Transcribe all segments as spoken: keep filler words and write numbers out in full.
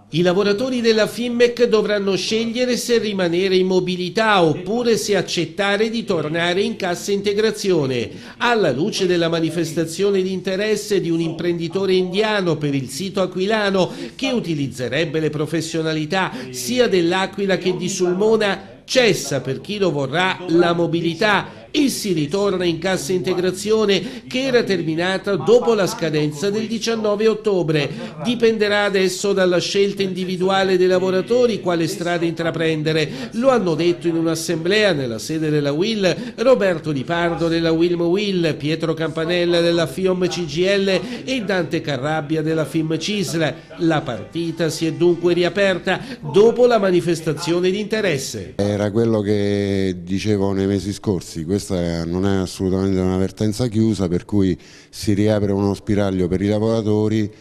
I lavoratori della Finmec dovranno scegliere se rimanere in mobilità oppure se accettare di tornare in cassa integrazione. Alla luce della manifestazione di interesse di un imprenditore indiano per il sito aquilano che utilizzerebbe le professionalità sia dell'Aquila che di Sulmona, cessa per chi lo vorrà la mobilità e si ritorna in cassa integrazione che era terminata dopo la scadenza del diciannove ottobre. Dipenderà adesso dalla scelta individuale dei lavoratori quale strada intraprendere. Lo hanno detto in un'assemblea nella sede della U I L Roberto Di Pardo della Wilm U I L, Pietro Campanella della FIOM C G I L e Dante Carrabbia della FIM C I S L. La partita si è dunque riaperta dopo la manifestazione di interesse. Era quello che dicevo nei mesi scorsi. Questa non è assolutamente una vertenza chiusa, per cui si riapre uno spiraglio per i lavoratori,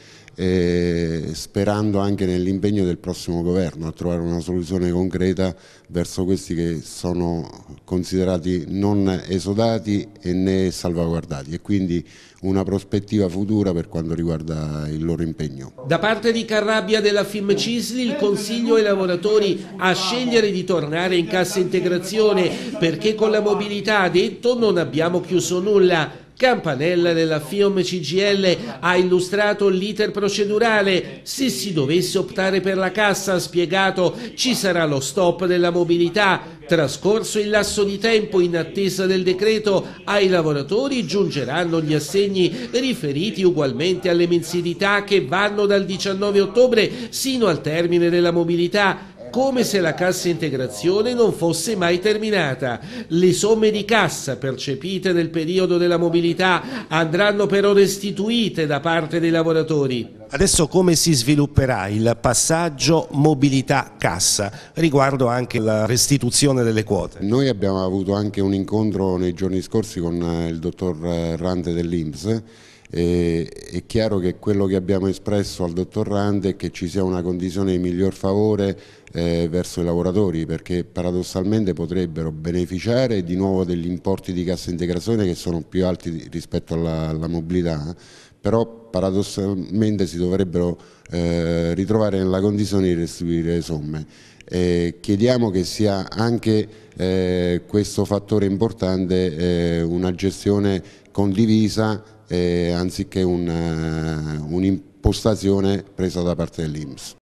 eh, sperando anche nell'impegno del prossimo governo a trovare una soluzione concreta verso questi che sono considerati non esodati e né salvaguardati, e quindi una prospettiva futura per quanto riguarda il loro impegno. Da parte di Carrabbia della FIM C I S L il consiglio ai lavoratori a scegliere di tornare in cassa integrazione perché con la mobilità, ha detto, non abbiamo chiuso nulla. Campanella della FIOM C G I L ha illustrato l'iter procedurale. Se si dovesse optare per la cassa, ha spiegato, ci sarà lo stop della mobilità. Trascorso il lasso di tempo in attesa del decreto, ai lavoratori giungeranno gli assegni riferiti ugualmente alle mensilità che vanno dal diciannove ottobre sino al termine della mobilità, come se la cassa integrazione non fosse mai terminata. Le somme di cassa percepite nel periodo della mobilità andranno però restituite da parte dei lavoratori. Adesso come si svilupperà il passaggio mobilità-cassa riguardo anche la restituzione delle quote? Noi abbiamo avuto anche un incontro nei giorni scorsi con il dottor Rande dell'I N P S. E, è chiaro che quello che abbiamo espresso al dottor Rande è che ci sia una condizione di miglior favore eh, verso i lavoratori, perché paradossalmente potrebbero beneficiare di nuovo degli importi di cassa integrazione che sono più alti rispetto alla, alla mobilità, però paradossalmente si dovrebbero eh, ritrovare nella condizione di restituire le somme. Eh, chiediamo che sia anche eh, questo fattore importante eh, una gestione condivisa eh, anziché un'impostazione presa da parte dell'I N P S.